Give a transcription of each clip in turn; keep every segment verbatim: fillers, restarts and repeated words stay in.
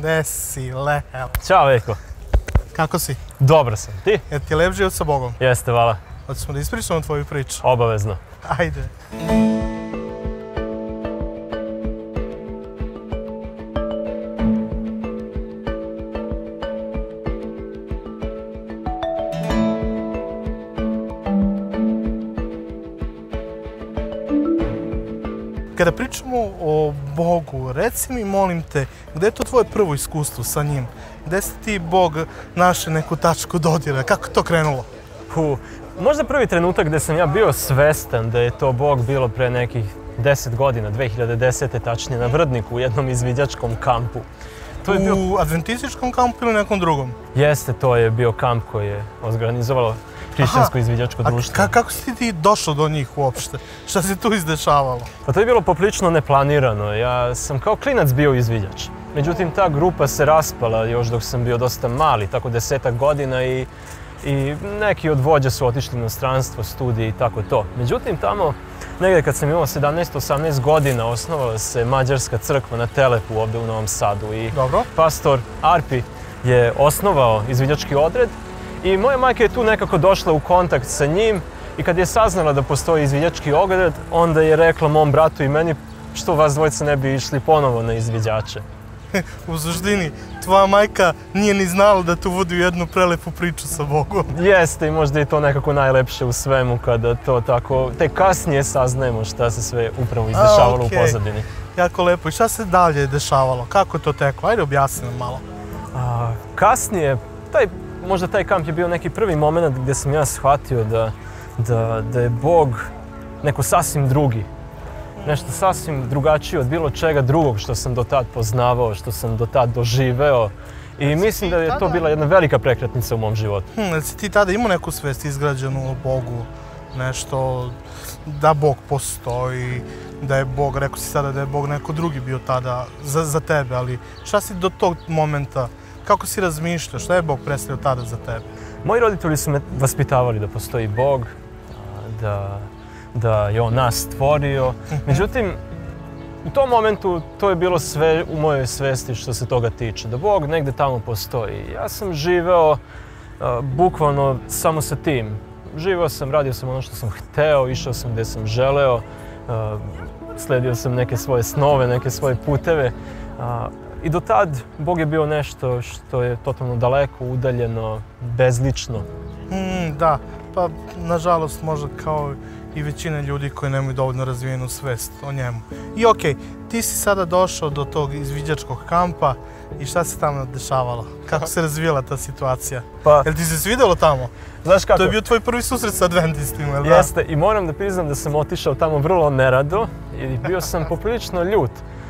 Gde si, Leo? Ćao, Veljko. Kako si? Dobro sam. Ti? Je ti lep život sa Bogom? Jeste, vala. Hoćemo da ispričamo tvoju priču? Obavezno. Ajde. Kada pričamo o Bogu, reci mi, molim te, gde je to tvoje prvo iskustvo sa njim? Gde si ti, Bog, našao neku tačku dodira? Kako je to krenulo? Hu, možda prvi trenutak gde sam ja bio svestan da je to Bog bilo pre nekih deset godina, dve hiljade desete. tačnije na Vrdniku u jednom izviđačkom kampu. To je bio... U adventističkom kampu ili nekom drugom? Jeste, to je bio kamp koji je organizovalo hrišćansko izviđačko društvo. A kako si ti došao do njih uopšte? Šta se tu izdešavalo? Pa to je bilo poprilično neplanirano. Ja sam kao klinac bio izviđač. Međutim, ta grupa se raspala još dok sam bio dosta mali, tako desetak godina i, i neki od vođa su otišli u inostranstvo, studije i tako to. Međutim, tamo negdje kad sam imao sedamnaest osamnaest godina osnovala se Mađarska crkva na Telepu ovdje u Novom Sadu i Dobro. pastor Arpi je osnovao izviđački odred i moja majka je tu nekako došla u kontakt sa njim i kad je saznala da postoji izviđački odred, onda je rekla mom bratu i meni što vas dvojica ne bi išli ponovo na izviđače. U suštini, tvoja majka nije ni znala da tu vodi jednu prelepu priču sa Bogom. Jeste i možda je to nekako najlepše u svemu kada to tako, tek kasnije saznajemo šta se sve upravo izdešavalo A, okay. u pozadini. Jako lepo. I šta se dalje dešavalo? Kako je to teklo? Ajde objasni nam malo. A, kasnije, taj, možda taj kamp je bio neki prvi moment gdje sam ja shvatio da, da, da je Bog neko sasvim drugi. Nešto sasvim drugačije od bilo čega drugog što sam do tad poznavao, što sam do tad doživeo. I mislim da je to bila jedna velika prekretnica u mom životu. Hm, jel si ti tada imao neku svest izgrađenu o Bogu? Nešto da Bog postoji, da je Bog, rekao si sada da je Bog neko drugi bio tada za, za tebe, ali šta si do tog momenta, kako si razmišljao, šta je Bog predstavljao tada za tebe? Moji roditelji su me vaspitavali da postoji Bog, da... da je on nas stvorio. Međutim, u tom momentu to je bilo sve u mojoj svesti što se toga tiče, da Bog negde tamo postoji. Ja sam živeo uh, bukvalno samo sa tim. Živeo sam, radio sam ono što sam hteo, išao sam gde sam želeo, uh, sledio sam neke svoje snove, neke svoje puteve. Uh, I do tad Bog je bio nešto što je totalno daleko, udaljeno, bezlično. Mm, da, pa nažalost možda kao i većina ljudi koji nemaju dovoljno razvijenu svest o njemu. I okej, ti si sada došao do tog izviđačkog kampa i šta se tamo dešavalo? Kako se razvijala ta situacija? Pa, jel ti se svidjelo tamo? Znaš kako? To je bio tvoj prvi susret sa adventistima, da? Jeste, i moram da priznam da sam otišao tamo vrlo nerado i bio sam poprilično ljut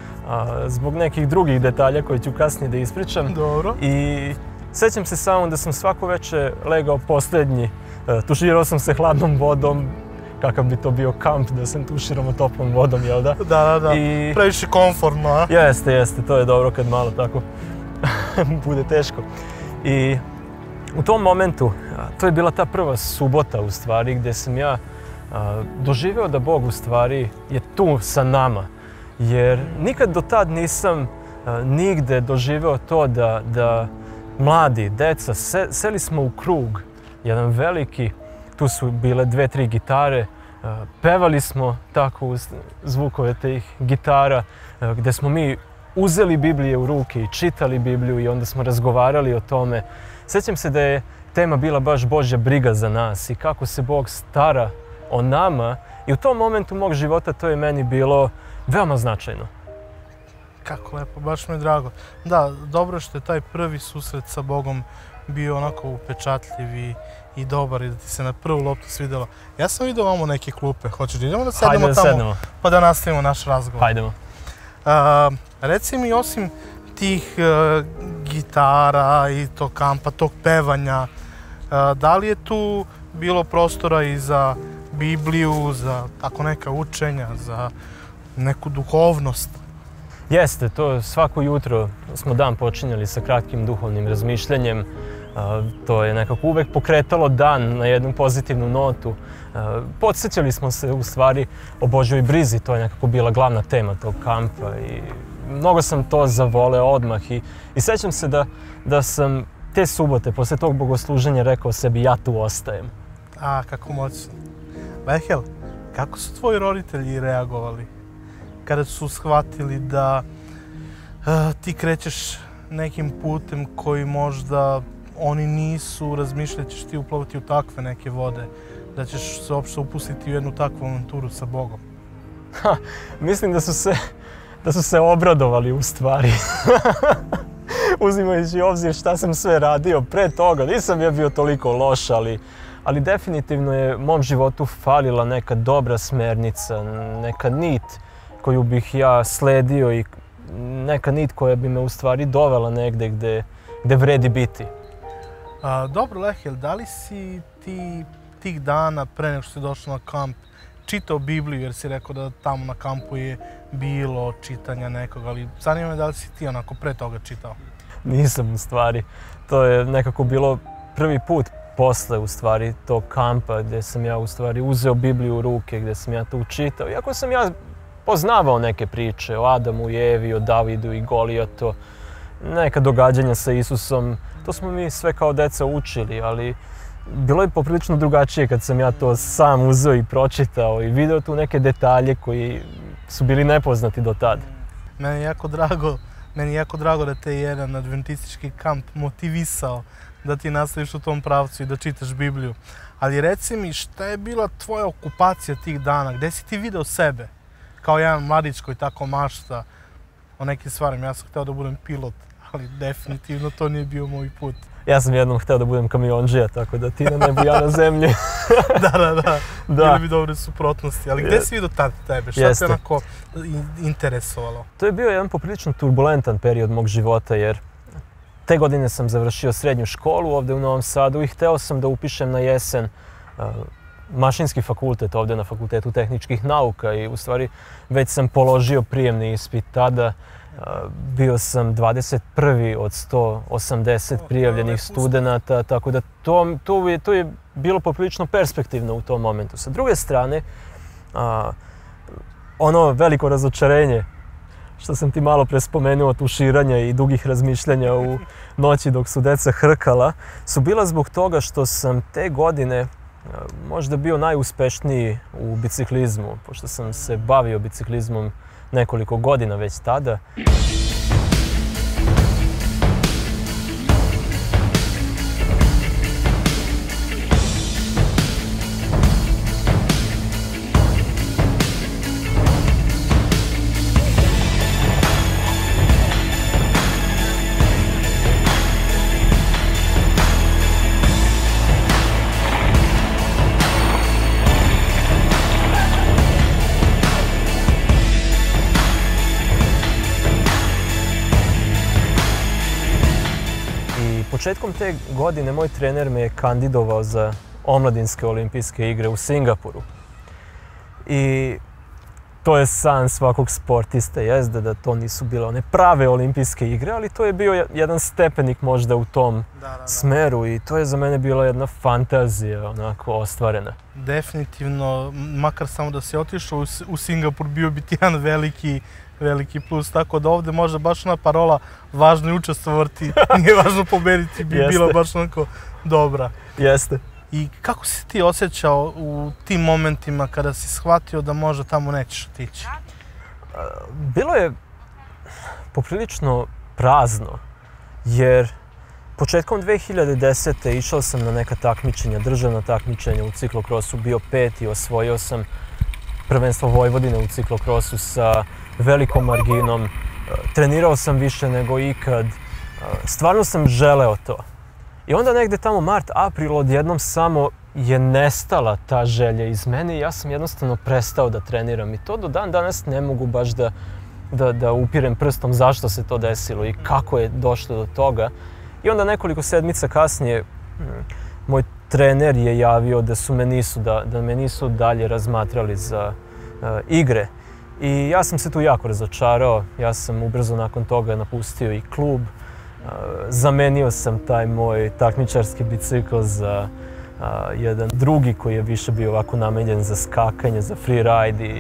a, zbog nekih drugih detalja koje ću kasnije da ispričam. Dobro. I sećam se samo da sam svako veče legao posljednji, tuširao sam se hladnom vodom, kakav bi to bio kamp da sam tuširamo toplom vodom, jel da? Da, da, da. I... previše komfortno, a? Jeste, jeste, to je dobro kad malo tako bude teško. I u tom momentu, to je bila ta prva subota u stvari gdje sam ja a, doživeo da Bog u stvari je tu sa nama. Jer nikad do tad nisam a, nigde doživeo to da, da mladi, deca, se, seli smo u krug, jedan veliki, tu su bile dve, tri gitare, pevali smo tako uz zvukove tih gitara, gdje smo mi uzeli Biblije u ruke i čitali Bibliju i onda smo razgovarali o tome. Sjećam se da je tema bila baš Božja briga za nas i kako se Bog stara o nama i u tom momentu mog života to je meni bilo veoma značajno. Kako lepo, baš mi je drago. Da, dobro što je taj prvi susret sa Bogom bio onako upečatljiv i, i dobar i da ti se na prvu loptu svidjelo. Ja sam vidio vamo neke klupe, hoćeš da idemo da sedemo Hajde da tamo sednemo. Pa da nastavimo naš razgovor? Hajdemo. A, reci mi, osim tih uh, gitara i tog kampa, tog pevanja, uh, da li je tu bilo prostora i za Bibliju, za tako neka učenja, za neku duhovnost? Jeste, to svako jutro smo dan počinjali sa kratkim duhovnim razmišljanjem. To je nekako uvek pokretalo dan na jednu pozitivnu notu. Podsjećali smo se u stvari o Božjoj brizi, to je nekako bila glavna tema tog kampa i mnogo sam to zavoleo odmah i, i sećam se da, da sam te subote, posle tog bogosluženja, rekao sebi ja tu ostajem. A, kako moćno. Lehel, kako su tvoji roditelji reagovali kada su shvatili da uh, ti krećeš nekim putem koji možda oni nisu, razmišljali ćeš ti uplovati u takve neke vode, da ćeš se uopšte upustiti u jednu takvu avanturu sa Bogom? Ha, mislim da su se, da su se obradovali u stvari. Uzimajući obzir šta sam sve radio pre toga, nisam ja bio toliko loš, ali, ali definitivno je mom životu falila neka dobra smernica, neka nit koju bih ja sledio i neka nit koja bi me u stvari dovela negde gde, gde vredi biti. A, dobro, Lehel, da li si ti tih dana pre nego što si došao na kamp čitao Bibliju, jer si rekao da tamo na kampu je bilo čitanja nekog, ali zanima me da li si ti onako pre toga čitao? Nisam u stvari. To je nekako bilo prvi put posle u stvari tog kampa gdje sam ja u stvari uzeo Bibliju u ruke, gdje sam ja to učitao. Iako sam ja poznavao neke priče o Adamu i Evi, o Davidu i Golijatu, neka događanja sa Isusom, to smo mi sve kao deca učili, ali bilo je poprilično drugačije kad sam ja to sam uzeo i pročitao i video tu neke detalje koji su bili nepoznati do tada. Meni je jako drago, meni je jako drago da te jedan adventistički kamp motivisao da ti nastaviš u tom pravcu i da čitaš Bibliju. Ali reci mi, šta je bila tvoja okupacija tih dana? Gde si ti video sebe? Kao jedan mladić koji tako mašta o nekim stvarima. Ja sam hteo da budem pilot, ali definitivno to nije bio moj put. Ja sam jednom hteo da budem kamionđija, tako da ti na nebu, ja na zemlji. Da, da, da. Bili bi dobre suprotnosti. Ali gde si vidio tad tebe? Šta te onako interesovalo? To je bio jedan poprilično turbulentan period mog života, jer te godine sam završio srednju školu ovde u Novom Sadu i hteo sam da upišem na jesen uh, mašinski fakultet ovde na Fakultetu tehničkih nauka i u stvari već sam položio prijemni ispit tada. Uh, bio sam dvadeset prvi od sto osamdeset prijavljenih studenata, tako da to, to, je, to je bilo poprilično perspektivno u tom momentu. Sa druge strane, uh, ono veliko razočarenje što sam ti malo pre spomenuo, tuširanja i dugih razmišljanja u noći dok su deca hrkala, su bila zbog toga što sam te godine možda bio najuspešniji u biciklizmu, pošto sam se bavio biciklizmom nekoliko godina već tada. Početkom te godine moj trener me je kandidovao za omladinske olimpijske igre u Singapuru. I to je san svakog sportista, jezda da to nisu bile one prave olimpijske igre, ali to je bio jedan stepenik možda u tom da, da, da. smeru i to je za mene bila jedna fantazija onako ostvarena. Definitivno, makar samo da si otišao u Singapur, bio bi ti jedan veliki veliki plus, tako da ovde možda baš ona parola važno je učestvovati, nije važno pobediti, bi bila baš onako dobra. Jeste. I kako si ti osjećao u tim momentima kada si shvatio da možda tamo nećeš otići? Bilo je poprilično prazno, jer početkom dve hiljade desete. išao sam na neka takmičenja, državna takmičenja u ciklokrosu, bio peti, osvojio sam prvenstvo Vojvodine u ciklokrosu sa velikom marginom, trenirao sam više nego ikad, stvarno sam želeo to. I onda negde tamo mart, april, odjednom samo je nestala ta želja iz mene i ja sam jednostavno prestao da treniram. I to do dan danas ne mogu baš da, da, da upirem prstom zašto se to desilo i kako je došlo do toga. I onda nekoliko sedmica kasnije moj trener je javio da, su me nisu, da, da me nisu dalje razmatrali za uh, igre. I ja sam se tu jako razočarao, ja sam ubrzo nakon toga napustio i klub. Uh, zamenio sam taj moj takmičarski bicikl za uh, jedan drugi koji je više bio ovako namenjen za skakanje, za freeride i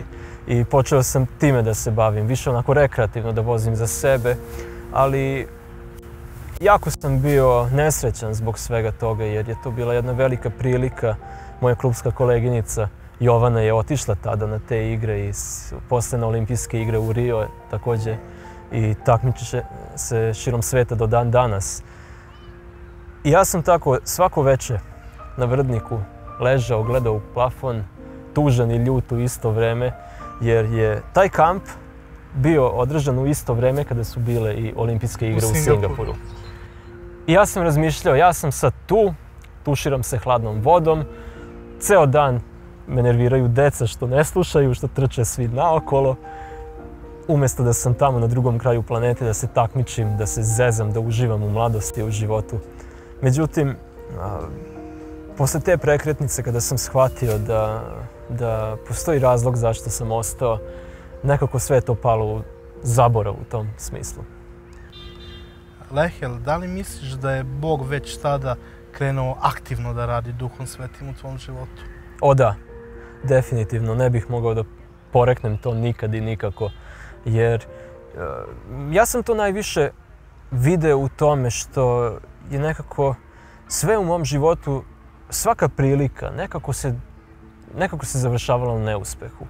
i počeo sam time da se bavim, više onako rekreativno da vozim za sebe, ali jako sam bio nesrećan zbog svega toga jer je to bila jedna velika prilika. Moja klubska koleginica Jovana je otišla tada na te igre i posle na olimpijske igre u Rio također i takmiči se širom sveta do dan danas. I ja sam tako svako veče na Vrdniku ležao, gledao u plafon, tužan i ljut u isto vreme, jer je taj kamp bio održan u isto vreme kada su bile i olimpijske igre u Singapuru. U Singapuru. I ja sam razmišljao, ja sam sad tu, tuširam se hladnom vodom, ceo dan me nerviraju deca što ne slušaju, što trče svi naokolo. Umjesto da sam tamo na drugom kraju planete, da se takmičim, da se zezam, da uživam u mladosti, u životu. Međutim, a, posle te prekretnice kada sam shvatio da, da postoji razlog zašto sam ostao, nekako sve je to palo u zaborav u tom smislu. Lehel, da li misliš da je Bog već tada krenuo aktivno da radi Duhom Svetim u tvom životu? O da, definitivno. Ne bih mogao da poreknem to nikad i nikako. Jer ja sam to najviše video u tome što je nekako sve u mom životu, svaka prilika, nekako se, nekako se završavala u neuspehu.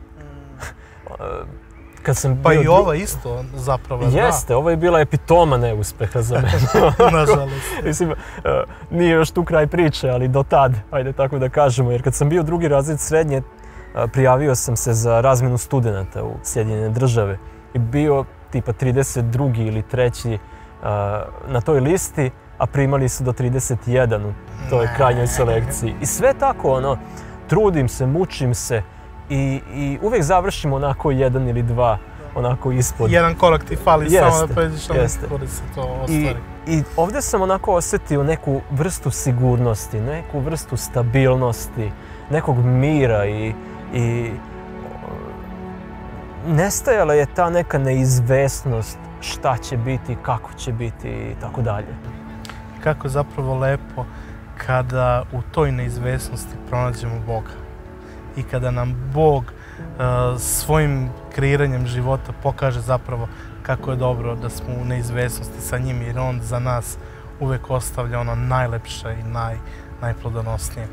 Kad sam pa bio i ova isto zapravo. Jeste, ovo je bila epitoma neuspeha za mene. Nažalost. Mislim, uh, nije još tu kraj priče, ali do tad, ajde tako da kažemo. Jer kad sam bio drugi razred srednje, uh, prijavio sam se za razmjenu studenata u Sjedinjene Države. I bio tipa trideset drugi ili treći uh, na toj listi, a primali su do trideset jedan u toj krajnjoj selekciji. I sve tako, ono, trudim se, mučim se, I, i uvijek završimo onako jedan ili dva, onako ispod. Jedan korak ti fali, jeste, samo da pređeš na nekako da se to ostvari. I, I ovdje sam onako osjetio neku vrstu sigurnosti, neku vrstu stabilnosti, nekog mira i, i nestajala je ta neka neizvesnost šta će biti, kako će biti i tako dalje. Kako je zapravo lepo kada u toj neizvesnosti pronađemo Boga. I kada nam Bog uh, svojim kreiranjem života pokaže zapravo kako je dobro da smo u neizvesnosti sa njim, jer on za nas uvek ostavlja ono najlepše i naj, najplodonosnije.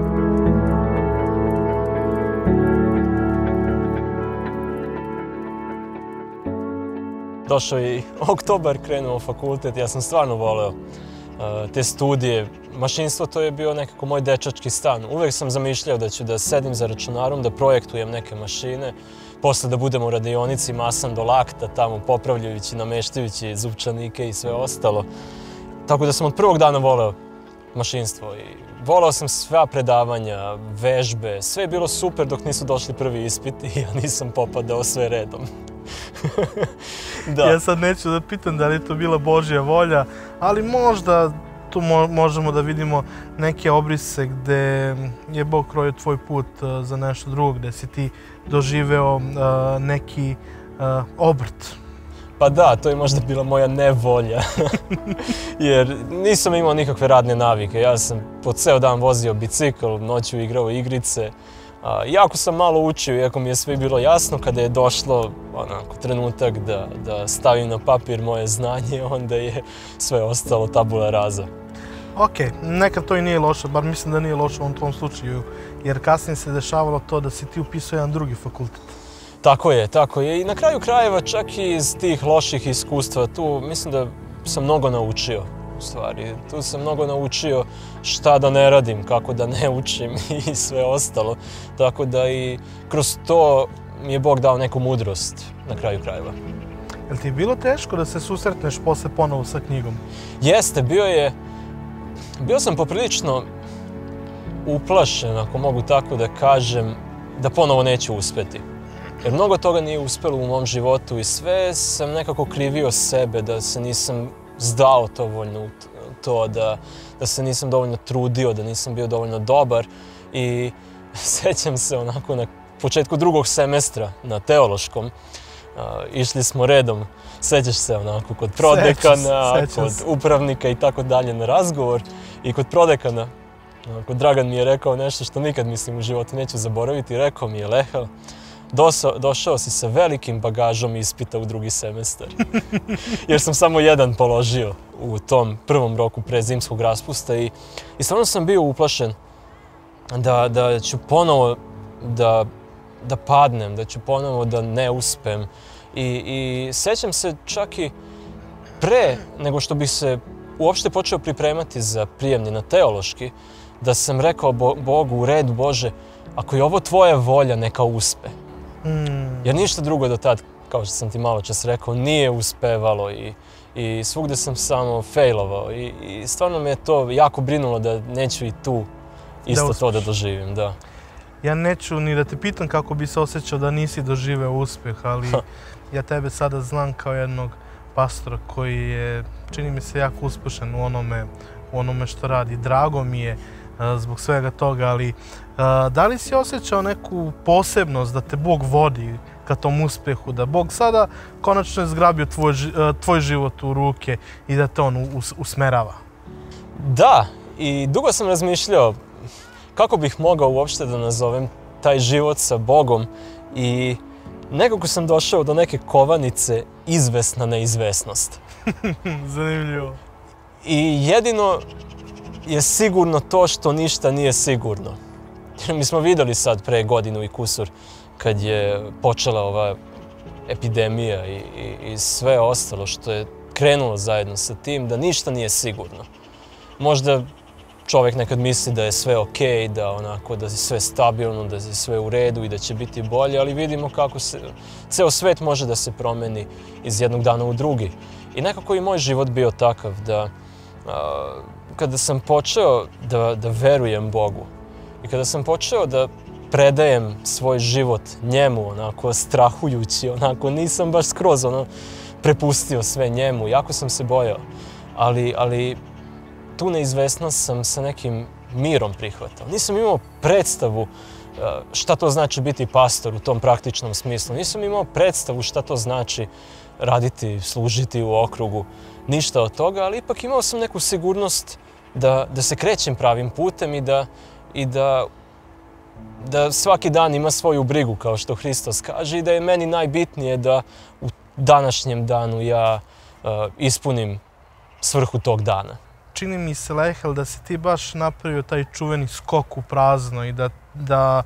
Došao je i oktobar, krenuo fakultet, ja sam stvarno voleo uh, te studije. Mašinstvo to je bio nekako moj dečački stan. Uvijek sam zamišljao da ću da sedim za računarom, da projektujem neke mašine, posle da budem u radionici masan do lakta, tamo popravljajući, nameštajući zupčanike i sve ostalo. Tako da sam od prvog dana voleo mašinstvo i voleo sam sva predavanja, vežbe, sve je bilo super dok nisu došli prvi ispiti i ja nisam popadao sve redom. Da. Ja sad neću da pitam da li je to bila Božja volja, ali možda tu mo možemo da vidimo neke obrise gde je Bog krojio tvoj put uh, za nešto drugo, gde si ti doživeo uh, neki uh, obrt. Pa da, to je možda bila moja nevolja, jer nisam imao nikakve radne navike. Ja sam po ceo dan vozio bicikl, noću igrao igrice. A, jako sam malo učio, iako mi je sve bilo jasno, kada je došlo onako, trenutak da, da stavim na papir moje znanje, onda je sve ostalo tabula rasa. Ok, nekad to i nije loše, bar mislim da nije loše u tom slučaju, jer kasnije se dešavalo to da si ti upisao jedan drugi fakultet. Tako je, tako je. I na kraju krajeva, čak i iz tih loših iskustva, tu mislim da sam mnogo naučio. U stvari, tu sam mnogo naučio šta da ne radim, kako da ne učim i sve ostalo. Tako da i kroz to mi je Bog dao neku mudrost na kraju krajeva. Je li ti je bilo teško da se susretneš posle ponovo sa knjigom? Jeste, bio je... Bio sam poprilično uplašen, ako mogu tako da kažem, da ponovo neću uspeti. Jer mnogo toga nije uspelo u mom životu i sve sam nekako krivio sebe, da se nisam zdao dovoljno to, da, da se nisam dovoljno trudio, da nisam bio dovoljno dobar. I sećam se onako na početku drugog semestra na teološkom, uh, išli smo redom, sećaš se onako kod prodekana, kod upravnika i tako dalje na razgovor. I kod prodekana, onako, Dragan mi je rekao nešto što nikad mislim u životu neću zaboraviti. Rekao mi je: Lehel, došao, došao si sa velikim bagažom ispita u drugi semestar. Jer sam samo jedan položio u tom prvom roku pre zimskog raspusta i, i stvarno sam bio uplašen da, da ću ponovo da, da padnem, da ću ponovo da ne uspem. I, i sećam se čak i pre nego što bih se uopšte počeo pripremati za prijemni na teološki, da sam rekao Bo Bogu, u redu Bože, ako je ovo tvoja volja, neka uspe. Mm. Jer ništa drugo do tad, kao što sam ti malo čas rekao, nije uspevalo i, i svugde sam samo failovao. I, i stvarno me je to jako brinulo da neću i tu isto da to da doživim. Da. Ja neću ni da te pitam kako bi se osjećao da nisi doživeo uspjeh, ali ja tebe sada znam kao jednog pastora koji je, čini mi se, jako uspešan u onome, u onome što radi. Drago mi je uh, zbog svega toga, ali uh, da li si osjećao neku posebnost da te Bog vodi ka tom uspjehu, da Bog sada konačno je zgrabio tvoj, uh, tvoj život u ruke i da te on us, usmerava? Da, i dugo sam razmišljao kako bih mogao uopšte da nazovem taj život sa Bogom i nekako sam došao do neke kovanice izvesna neizvesnost. Zanimljivo. I jedino je sigurno to što ništa nije sigurno. Mi smo vidjeli sad pre godinu i kusur kad je počela ova epidemija i, i, i sve ostalo što je krenulo zajedno sa tim, da ništa nije sigurno. Možda čovjek nekad misli da je sve okej, da onako da je sve stabilno, da je sve u redu i da će biti bolje, ali vidimo kako se ceo svet može da se promeni iz jednog dana u drugi. I nekako i moj život bio takav da a, kada sam počeo da, da verujem Bogu i kada sam počeo da predajem svoj život njemu, onako strahujući, onako nisam baš skroz ono prepustio sve njemu, jako sam se bojao, ali, ali tu neizvesnost sam sa nekim mirom prihvatao. Nisam imao predstavu šta to znači biti pastor u tom praktičnom smislu. Nisam imao predstavu šta to znači raditi, služiti u okrugu. Ništa od toga, ali ipak imao sam neku sigurnost da, da se krećem pravim putem i da, i da, da svaki dan ima svoju brigu, kao što Hristos kaže, i da je meni najbitnije da u današnjem danu ja uh, ispunim svrhu tog dana. Čini mi se, Lehel, da si ti baš napravio taj čuveni skok u prazno i da, da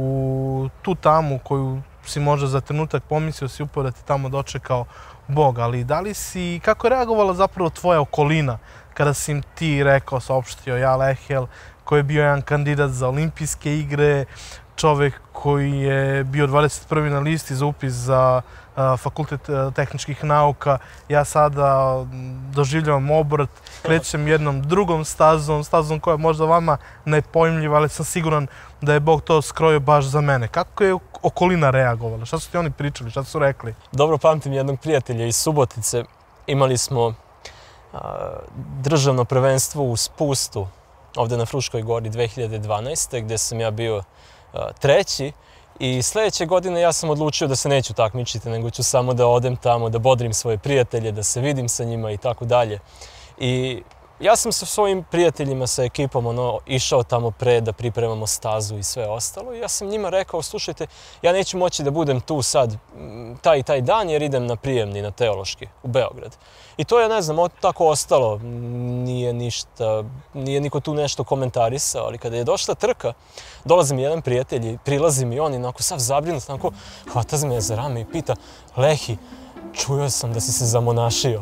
u tu tamu koju si možda za trenutak pomislio si upravo da ti tamo dočekao Bog, ali da li si, kako je reagovala zapravo tvoja okolina kada si im ti rekao, saopštio, ja Lehel, koji je bio jedan kandidat za olimpijske igre, čovjek koji je bio dvadeset prvi na listi za upis za uh, Fakultet uh, tehničkih nauka. Ja sada doživljavam obrt, krećem jednom drugom stazom, stazom koja je možda vama nepojmljiva, ali sam siguran da je Bog to skrojio baš za mene. Kako je okolina reagovala? Šta su ti oni pričali? Šta su rekli? Dobro pamtim jednog prijatelja iz Subotice. Imali smo uh, državno prvenstvo u spustu ovdje na Fruškoj gori dve hiljade dvanaeste. gdje sam ja bio uh, treći. I sljedeće godine ja sam odlučio da se neću takmičiti, nego ću samo da odem tamo, da bodrim svoje prijatelje, da se vidim sa njima i tako dalje. I ja sam sa svojim prijateljima, sa ekipom, ono, išao tamo pre da pripremamo stazu i sve ostalo. I ja sam njima rekao, slušajte, ja neću moći da budem tu sad taj i taj dan jer idem na prijemni, na teološki, u Beograd. I to je, ne znam, tako ostalo. Nije ništa, nije niko tu nešto komentarisao, ali kada je došla trka, dolazi mi jedan prijatelj i prilazi mi on i onako sav zabrinut, onako hvata me za rame i pita, Lehi, čuo sam da si se zamonašio.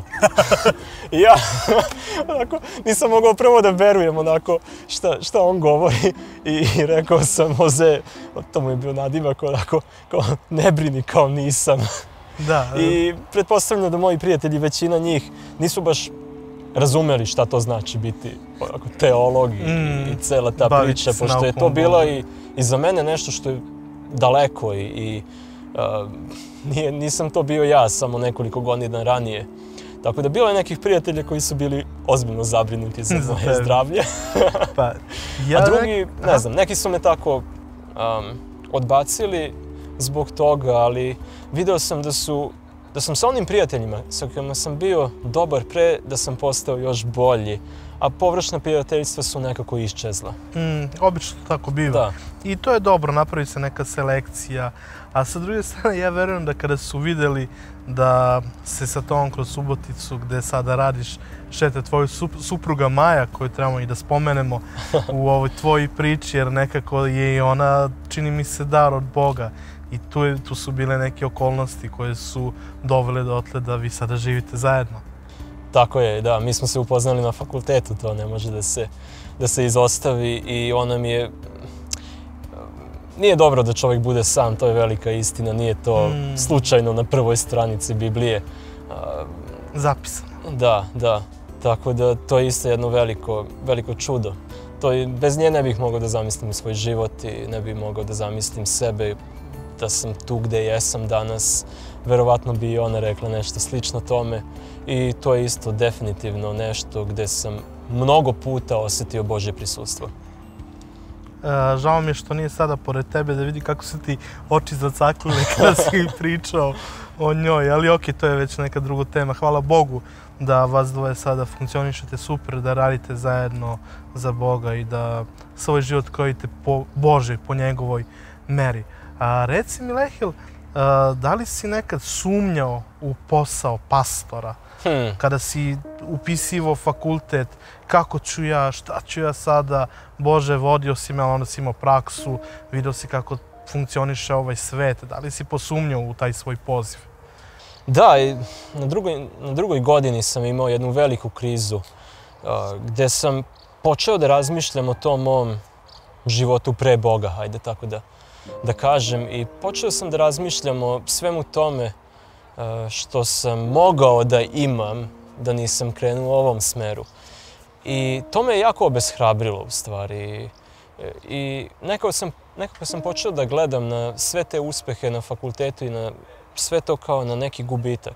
I ja onako, nisam mogao prvo da verujem onako šta, šta on govori i, i rekao sam, Jose, to mu je bio nadimak, onako, kao ne brini, kao nisam. Da, I pretpostavljam da moji prijatelji, većina njih, nisu baš razumeli šta to znači biti onako, teolog i, mm, i cela ta priča, pošto je to bilo i, i za mene nešto što je daleko i, i uh, nije, nisam to bio ja samo nekoliko godina ranije. Tako da bilo je nekih prijatelja koji su bili ozbiljno zabrinuti za moje zdravlje. Pa, ja a drugi, ne znam, neki su me tako um, odbacili zbog toga, ali video sam da su da sam sa onim prijateljima sa kojima sam bio dobar pre, da sam postao još bolji, a površna prijateljstva su nekako iščezla. Mm, obično to tako biva. Da. I to je dobro, napravi se neka selekcija. A sa druge strane, ja verujem da kada su vidjeli da se sa tom kroz Suboticu, gde sada radiš, šete tvoju supruga Maja, koju trebamo i da spomenemo u ovoj tvojoj priči, jer nekako je i ona, čini mi se, dar od Boga. I tu, je, tu su bile neke okolnosti koje su dovele dotle da vi sada živite zajedno. Tako je, da. Mi smo se upoznali na fakultetu, to ne može da se, da se izostavi i ona mi je... Nije dobro da čovjek bude sam, to je velika istina, nije to mm. slučajno na prvoj stranici Biblije. Zapisano. Da, da. Tako da to je isto jedno veliko, veliko čudo. To je, bez nje ne bih mogao da zamislim svoj život i ne bih mogao da zamislim sebe da sam tu gde jesam danas. Verovatno bi i ona rekla nešto slično tome i to je isto definitivno nešto gde sam mnogo puta osjetio Božje prisustvo. E, žao mi je što nije sada pored tebe da vidi kako su ti oči zacaklile kada si pričao o njoj, ali okej, to je već neka druga tema. Hvala Bogu da vas dvoje sada funkcionišete super, da radite zajedno za Boga i da svoj život krojite po Božoj, po njegovoj meri. A, reci mi, Lehil, a, da li si nekad sumnjao u posao pastora? Hmm. Kada si upisivo fakultet, kako ću ja, šta ću ja sada, Bože, vodio si me, ali onda si imao praksu, vidio si kako funkcioniše ovaj svet. Da li si posumnjao u taj svoj poziv? Da, i na drugoj, na drugoj godini sam imao jednu veliku krizu uh, gde sam počeo da razmišljam o tom mom životu pre Boga, hajde tako da, da kažem. I počeo sam da razmišljam o svemu tome uh, što sam mogao da imam da nisam krenuo u ovom smeru. I to me je jako obeshrabrilo u stvari. I nekako sam, nekako sam počeo da gledam na sve te uspehe na fakultetu i na sve to kao na neki gubitak.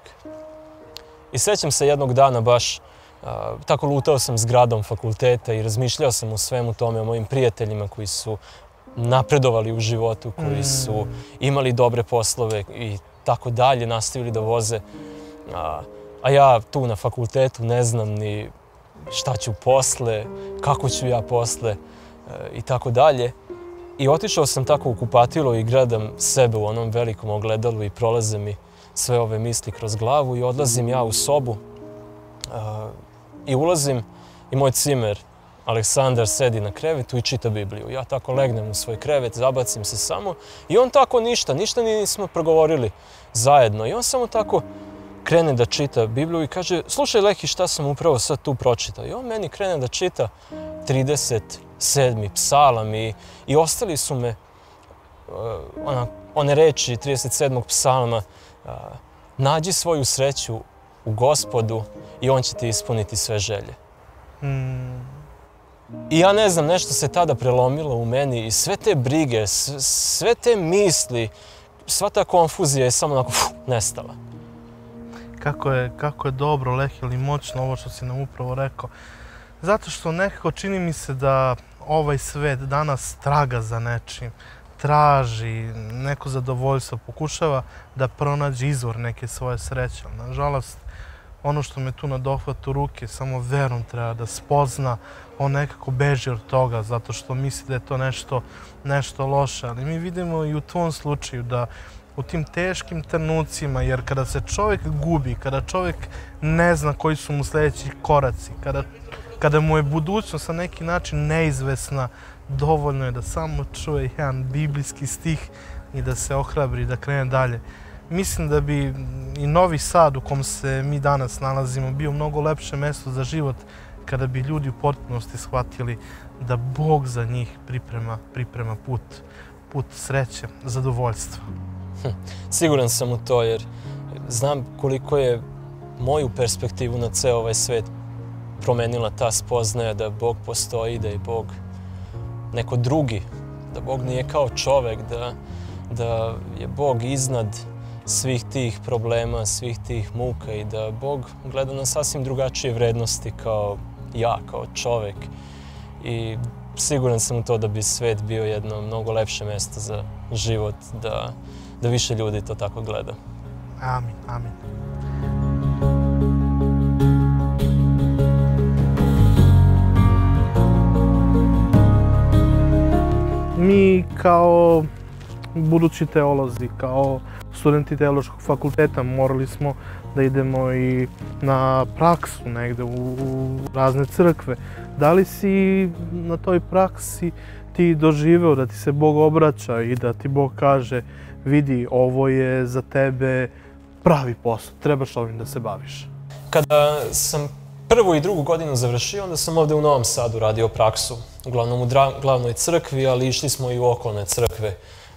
I sećam se jednog dana baš, a, tako lutao sam zgradom fakulteta i razmišljao sam o svemu tome, o mojim prijateljima koji su napredovali u životu, koji su imali dobre poslove i tako dalje, nastavili da voze. A, a ja tu na fakultetu ne znam ni šta ću posle, kako ću ja posle e, i tako dalje. I otišao sam tako u kupatilo i gledam sebe u onom velikom ogledalu i prolaze mi sve ove misli kroz glavu i odlazim ja u sobu uh, i ulazim i moj cimer, Aleksandar, sedi na krevetu i čita Bibliju. Ja tako legnem u svoj krevet, zabacim se samo i on tako ništa, ništa nismo progovorili zajedno. I on samo tako krene da čita Bibliju i kaže, slušaj Lehi, šta sam upravo sad tu pročitao. I on meni krene da čita trideset sedmi psalam i, i ostali su me uh, ona, one reči trideset sedmog psalma uh, nađi svoju sreću u Gospodu i on će ti ispuniti sve želje. Mm. I ja ne znam, nešto se tada prelomilo u meni i sve te brige, sve te misli, sva ta konfuzija je samo onako uf, nestala. Kako je, kako je dobro, Lehil, i moćno ovo što si nam upravo rekao. Zato što nekako čini mi se da ovaj svet danas traga za nečim, traži neko zadovoljstvo, pokušava da pronađe izvor neke svoje sreće. Nažalost, ono što me tu na dohvatu ruke, samo verom treba da spozna, on nekako beži od toga zato što misli da je to nešto, nešto loše. Ali mi vidimo i u tvom slučaju da u tim teškim trenucima, jer kada se čovjek gubi, kada čovjek ne zna koji su mu sljedeći koraci, kada, kada mu je budućnost na neki način neizvesna, dovoljno je da samo čuje jedan biblijski stih i da se ohrabri, da krene dalje. Mislim da bi i Novi Sad u kom se mi danas nalazimo bio mnogo lepše mjesto za život kada bi ljudi u potpunosti shvatili da Bog za njih priprema, priprema put, put sreće, zadovoljstva. Siguran sam u to jer znam koliko je moju perspektivu na ceo ovaj svet promenila ta spoznaja da Bog postoji, da je Bog neko drugi, da Bog nije kao čovek, da, da je Bog iznad svih tih problema, svih tih muka i da Bog gleda na sasvim drugačije vrednosti kao ja, kao čovek. I siguran sam u to da bi svet bio jedno mnogo lepše mjesto za život, da, da više ljudi to tako gleda. Amin, amin. mi kao budući teolozi, kao studenti teološkog fakulteta morali smo da idemo i na praksu negde u razne crkve. Da li si na toj praksi ti doživeo da ti se Bog obraća i da ti Bog kaže vidi, ovo je za tebe pravi posao, trebaš ovim da se baviš? Kada sam prvu i drugu godinu završio, onda sam ovde u Novom Sadu radio praksu. Uglavnom u glavnoj crkvi, ali išli smo i u okolne crkve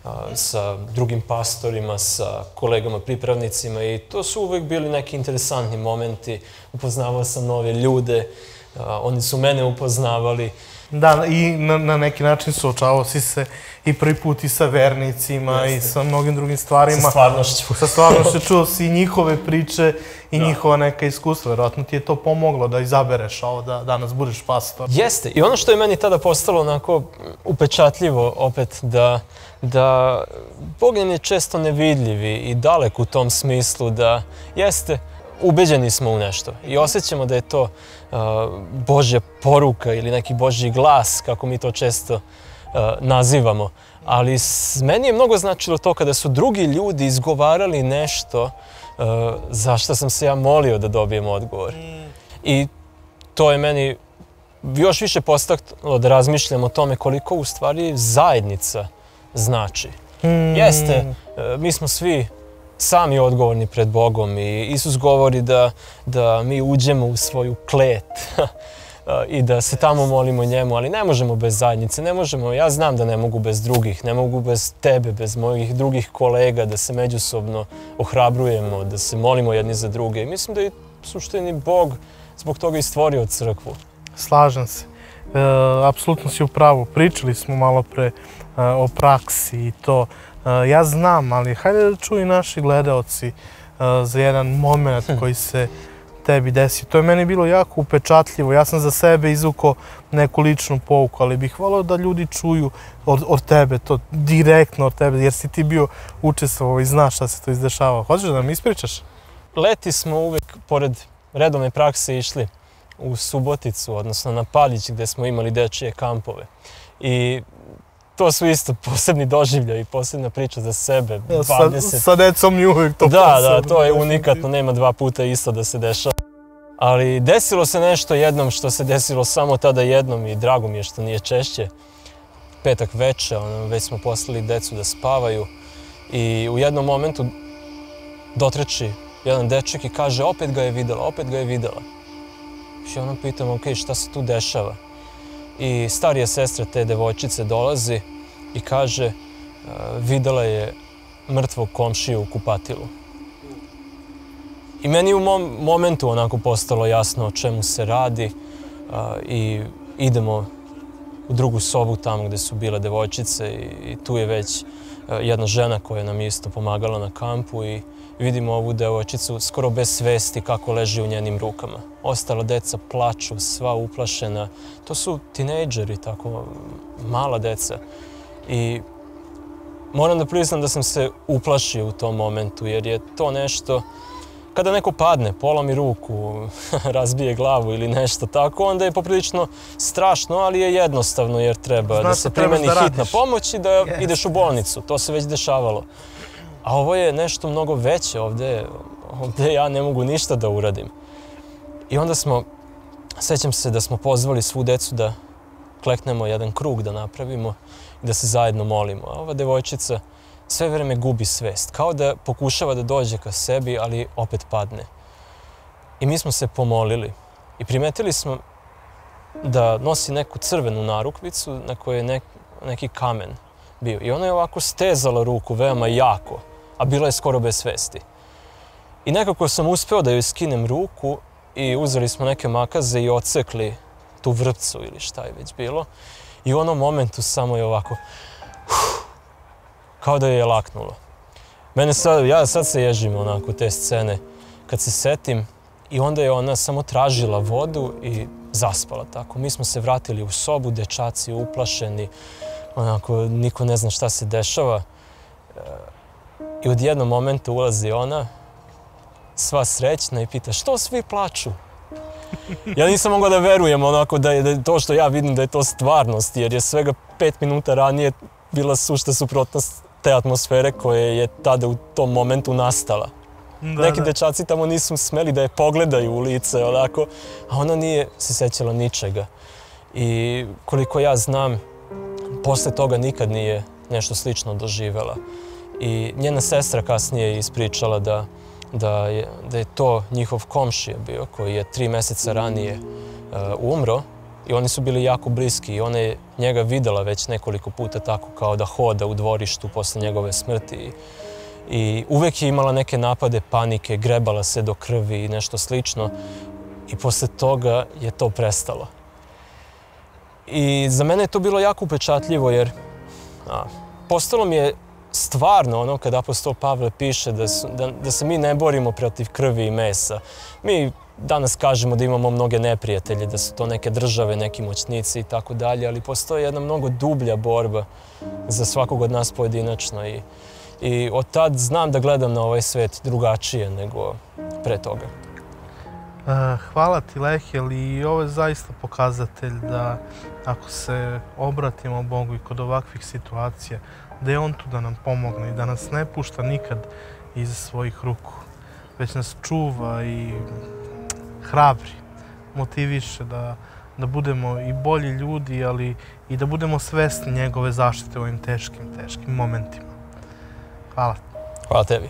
sa drugim pastorima, sa kolegama pripravnicima i to su uvek bili neki interesantni momenti. Upoznavao sam nove ljude, oni su mene upoznavali. Da, i na neki način suočavao si se i prvi put i sa vernicima i sa mnogim drugim stvarima. Sa stvarnošću. Sa stvarnošću, čuo si i njihove priče i njihova neka iskustva. Verovatno ti je to pomoglo da izabereš ovo, da danas budeš pastor. Jeste. I ono što je meni tada postalo onako upečatljivo opet, da Bog nam je često nevidljivi i dalek u tom smislu da jeste, ubeđeni smo u nešto i osjećamo da je to Božja poruka ili neki Božji glas, kako mi to često nazivamo. Ali meni je mnogo značilo to kada su drugi ljudi izgovarali nešto za što sam se ja molio da dobijem odgovor. I to je meni još više podstaknulo da razmišljam o tome koliko u stvari zajednica znači. Jeste, mi smo svi sami odgovorni pred Bogom i Isus govori da mi uđemo u svoju klet i da se tamo molimo njemu, ali ne možemo bez zajednice, ne možemo, ja znam da ne mogu bez drugih, ne mogu bez tebe, bez mojih drugih kolega, da se međusobno ohrabrujemo, da se molimo jedni za druge. I mislim da je u suštini Bog zbog toga i stvorio crkvu. Slažem se. Apsolutno si u pravu. Pričali smo malo pre o praksi i to. Ja znam, ali hajde da čuju naši gledaoci za jedan moment koji se tebi desi. To je meni bilo jako upečatljivo. Ja sam za sebe izvukao neku ličnu pouku, ali bih volio da ljudi čuju od tebe, to direktno od tebe, jer si ti bio učestvovao i znaš šta se to izdešava. Hoćeš da nam ispričaš? Leti smo uvek, pored redovne prakse, išli u Suboticu, odnosno na Paljić, gde smo imali dečije kampove. I to su isto posebni doživljaj i posebna priča za sebe. Sa decom je uvek to posebno. Da, da, to je unikatno, nema dva puta isto da se dešava. Ali desilo se nešto jednom što se desilo samo tada jednom i drago mi je što nije češće. Petak veče, već smo poslali decu da spavaju i u jednom momentu dotreći jedan deček i kaže opet ga je videla, opet ga je videla. I ono pitam, ok, šta se tu dešava? I starija sestra te devojčice dolazi i kaže videla je mrtvog komšiju u kupatilu. I meni u mom momentu onako postalo jasno o čemu se radi i idemo u drugu sobu tamo gde su bile devojčice i tu je već jedna žena koja nam je isto pomagala na kampu i vidimo ovu devojčicu skoro bez svesti kako leži u njenim rukama. Ostala deca plaču, sva uplašena. To su tinejdžeri, tako mala deca. I moram da priznam da sam se uplašio u tom momentu, jer je to nešto, kada neko padne, polomi ruku, razbije glavu ili nešto tako, onda je poprilično strašno, ali je jednostavno jer treba da se primeni hitna pomoć i da ideš u bolnicu. To se već dešavalo. A ovo je nešto mnogo veće, ovde ja ne mogu ništa da uradim. I onda smo, sećam se da smo pozvali svu decu da kleknemo jedan krug da napravimo i da se zajedno molimo. A ova devojčica sve vreme gubi svest, kao da pokušava da dođe ka sebi, ali opet padne. I mi smo se pomolili i primetili smo da nosi neku crvenu narukvicu na kojoj je neki kamen bio. I ona je ovako stezala ruku veoma jako, a bila je skoro bez svesti. I nekako sam uspeo da joj skinem ruku i uzeli smo neke makaze i odsekli tu vrpcu ili šta je već bilo. I u onom momentu samo je ovako, kao da je laknulo. Mene sad, ja sad se ježim onako te scene kad se setim i onda je ona samo tražila vodu i zaspala tako. Mi smo se vratili u sobu, dečaci uplašeni, onako niko ne zna šta se dešava. I od jednog momenta ulazi ona, sva srećna i pita što svi plaču? Ja nisam mogao da verujem onako da je to što ja vidim da je to stvarnost, jer je svega pet minuta ranije bila sušta suprotnost te atmosfere koja je tada u tom momentu nastala. Da, Neki da. dečaci tamo nisu smeli da je pogledaju u lice, onako, a ona nije se sećala ničega. I koliko ja znam, posle toga nikad nije nešto slično doživela. I njena sestra kasnije je ispričala da, da, je, da je to njihov komšija bio, koji je tri meseca ranije uh, umro. I oni su bili jako bliski i ona je njega videla već nekoliko puta tako kao da hoda u dvorištu posle njegove smrti. I uvek je imala neke napade panike, grebala se do krvi i nešto slično. I posle toga je to prestalo. I za mene je to bilo jako upečatljivo jer a, postalo mi je stvarno ono kad apostol Pavle piše da, su, da, da se mi ne borimo protiv krvi i mesa. Mi danas kažemo da imamo mnoge neprijatelje, da su to neke države, neki moćnici i tako dalje, ali postoji jedna mnogo dublja borba za svakog od nas pojedinačno i, i od tad znam da gledam na ovaj svet drugačije nego pre toga. Hvala ti, Lehel, i ovo je zaista pokazatelj da ako se obratimo Bogu i kod ovakvih situacija, da je On tu da nam pomogne i da nas ne pušta nikad iza svojih ruku, već nas čuva i hrabri, motiviše da, da budemo i bolji ljudi, ali i da budemo svesni njegove zaštite u ovim teškim, teškim momentima. Hvala. Hvala tebi.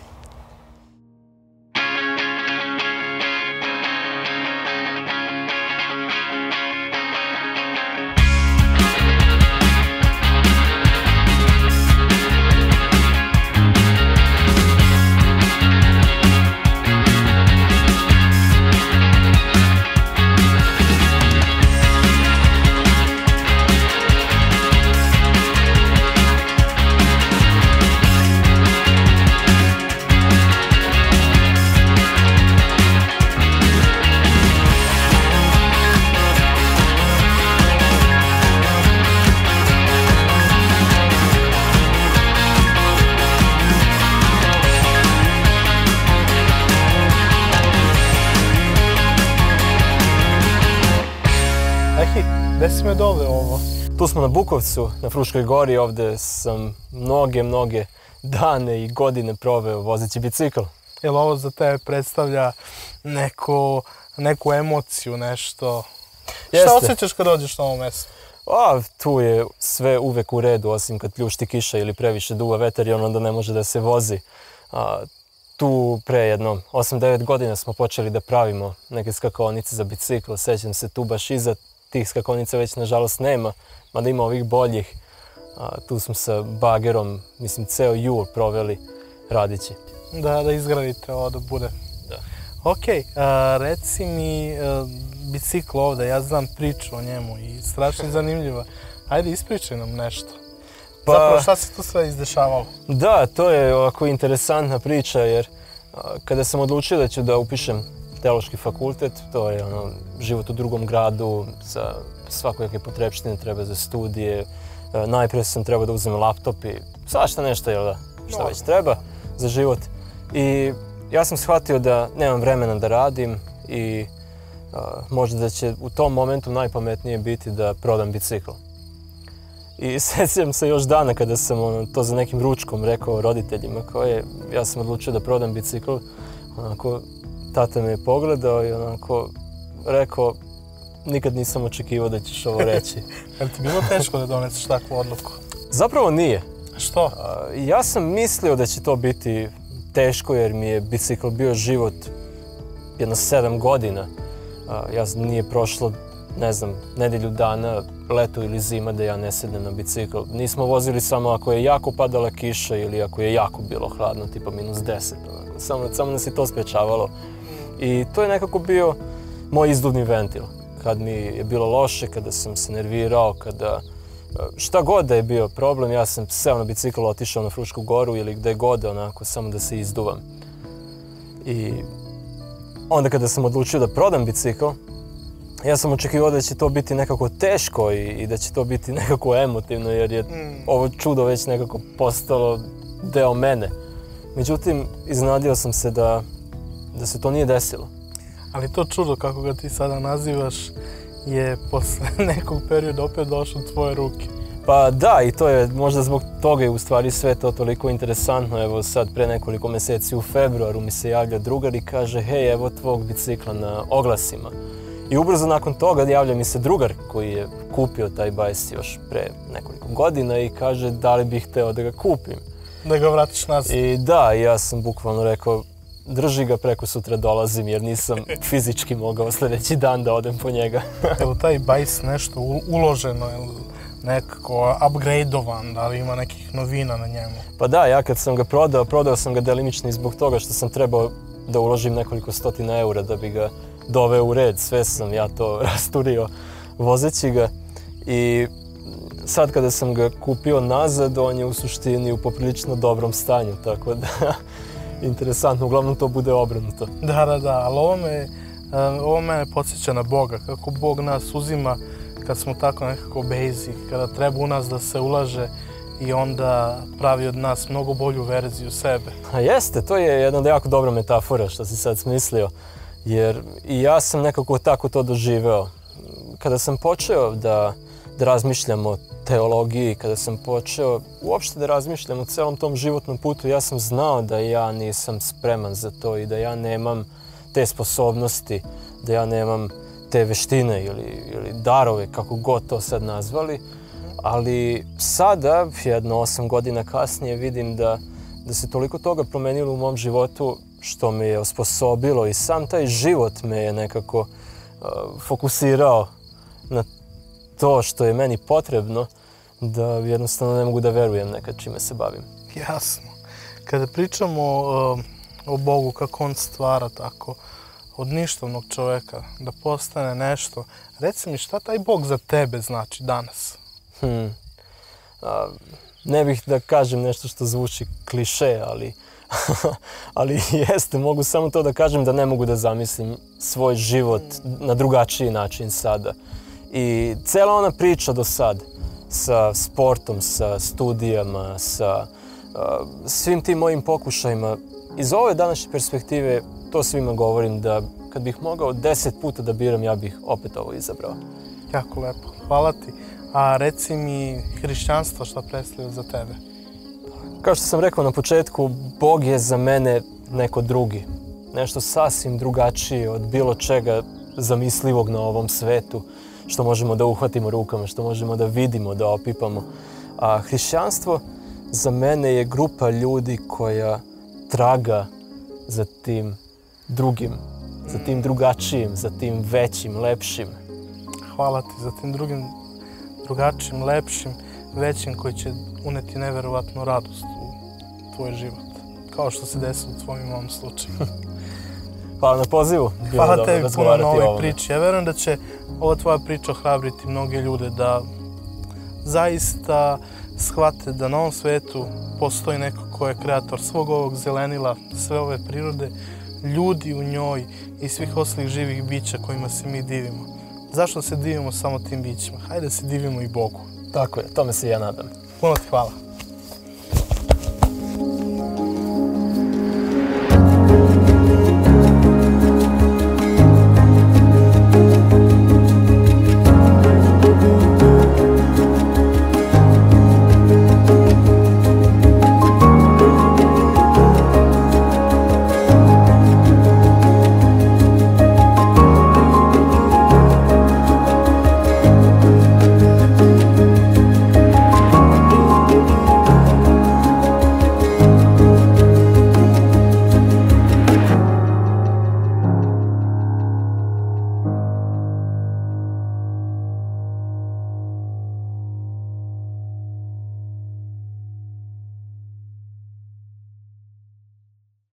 Gde si me doveo ovo? Tu smo na Bukovcu, na Fruškoj gori. Ovde sam mnoge, mnoge dane i godine proveo vozeći bicikl. Jel ovo za tebe predstavlja neko, neku emociju, nešto? Jeste. Šta osjećaš kad dođeš na ovo mesto? A, tu je sve uvek u redu, osim kad pljušti kiša ili previše duva vetar i on onda ne može da se vozi. A, tu pre jedno osam devet godina smo počeli da pravimo neke skakonice za bicikl. Sećam se tu baš iza tih skakonica već nažalost nema, mada ima ovih boljih. A, tu smo sa bagerom, mislim, ceo jul proveli radići. Da, da izgradite ovo da bude. Da. Ok, a, reci mi a, bicikl ovde, ja znam priču o njemu i strašno zanimljiva. Ajde, ispričaj nam nešto. Pa, zapravo, šta se tu sve izdešavalo? Da, to je ovako interesantna priča jer a, kada sam odlučio da ću da upišem teološki fakultet, to je ono, život u drugom gradu, za svakojake potrepštine treba za studije. E, najprije sam trebao da uzmem laptop i svašta nešto, jel da, šta no. već treba za život. I ja sam shvatio da nemam vremena da radim i a, možda da će u tom momentu najpametnije biti da prodam bicikl. I sjećam se još dana kada sam ono, to za nekim ručkom rekao roditeljima koje ja sam odlučio da prodam bicikl. Onako, tata me je pogledao i onako rekao, nikad nisam očekivao da ćeš ovo reći. Je li ti bilo teško da doneseš takvu odluku? Zapravo nije. Što? Ja sam mislio da će to biti teško jer mi je bicikl bio život jedno sedam godina. Ja nije prošlo, ne znam, nedelju dana, leto ili zima da ja ne sednem na bicikl. Nismo vozili samo ako je jako padala kiša ili ako je jako bilo hladno, tipa minus deset. Onako. Samo, samo nas je to sprečavalo. I to je nekako bio moj izduvni ventil. Kad mi je bilo loše, kada sam se nervirao, kada šta god da je bio problem, ja sam seo na bicikl, otišao na Frušku goru ili gde god, onako, samo da se izduvam. I onda kada sam odlučio da prodam bicikl, ja sam očekivao da će to biti nekako teško i, i da će to biti nekako emotivno, jer je mm. ovo čudo već nekako postalo deo mene. Međutim, iznenadio sam se da, da se to nije desilo. Ali to čudo, kako ga ti sada nazivaš, je posle nekog perioda opet došlo u tvoje ruke. Pa da, i to je možda zbog toga je u stvari sve to toliko interesantno. Evo sad pre nekoliko mjeseci u februaru mi se javlja drugar i kaže hej, evo tvog bicikla na oglasima. I ubrzo nakon toga javlja mi se drugar koji je kupio taj bajs još pre nekoliko godina i kaže da li bih hteo da ga kupim. Da ga vratiš nazad. I da, ja sam bukvalno rekao drži ga, preko sutra dolazim jer nisam fizički mogao sljedeći dan da odem po njega. Evo taj bajs nešto uloženo, nekako upgradeovan, da li ima nekih novina na njemu? Pa da, ja kad sam ga prodao, prodao sam ga delimično i zbog toga što sam trebao da uložim nekoliko stotina eura da bi ga doveo u red. Sve sam ja to rasturio vozeći ga i sad kada sam ga kupio nazad, on je u suštini u poprilično dobrom stanju, tako da interesantno, uglavnom to bude obrnuto. Da, da, da, ali ovo, me, ovo mene podsjeća na Boga, kako Bog nas uzima kad smo tako nekako basic, kada treba u nas da se ulaže i onda pravi od nas mnogo bolju verziju sebe. A jeste, to je jedna jako dobra metafora što si sad smislio, jer i ja sam nekako tako to doživeo. Kada sam počeo da, da razmišljam o teologiji, kada sam počeo uopšte da razmišljam o celom tom životnom putu, ja sam znao da ja nisam spreman za to i da ja nemam te sposobnosti, da ja nemam te veštine ili, ili darove, kako god to sad nazvali. Ali sada, jedno osam godina kasnije, vidim da, da se toliko toga promenilo u mom životu što me je osposobilo i sam taj život me je nekako uh, fokusirao na to što je meni potrebno, da jednostavno ne mogu da verujem nekad čime se bavim. Jasno. Kada pričamo o, o Bogu, kako on stvara tako od ništavnog čoveka da postane nešto, reci mi šta taj Bog za tebe znači danas? Hmm. A, ne bih da kažem nešto što zvuči kliše, ali, ali jeste, mogu samo to da kažem da ne mogu da zamislim svoj život na drugačiji način sada. I cela ona priča do sad, sa sportom, sa studijama, sa uh, svim tim mojim pokušajima, iz ove današnje perspektive to svima govorim da kad bih mogao deset puta da biram, ja bih opet ovo izabrao. Jako lepo, hvala ti. A reci mi, hrišćanstvo šta predstavlja za tebe? Kao što sam rekao na početku, Bog je za mene neko drugi. Nešto sasvim drugačije od bilo čega zamislivog na ovom svetu, što možemo da uhvatimo rukama, što možemo da vidimo, da opipamo. A hrišćanstvo za mene je grupa ljudi koja traga za tim drugim, za tim drugačijim, za tim većim, lepšim. Hvala ti za tim drugim, drugačijim, lepšim, većim koji će uneti neverovatnu radost u tvoj život. Kao što se desilo u tvojom ovom slučaju. Hvala na pozivu. Bilo Hvala dobro tebi puno na ovoj ovome. priči. Ja verujem da će ova tvoja priča ohrabriti mnoge ljude da zaista shvate da na ovom svetu postoji neko ko je kreator svog ovog zelenila, sve ove prirode, ljudi u njoj i svih ostalih živih bića kojima se mi divimo. Zašto se divimo samo tim bićima? Hajde da se divimo i Bogu. Tako je, tome se ja nadam. Puno ti hvala.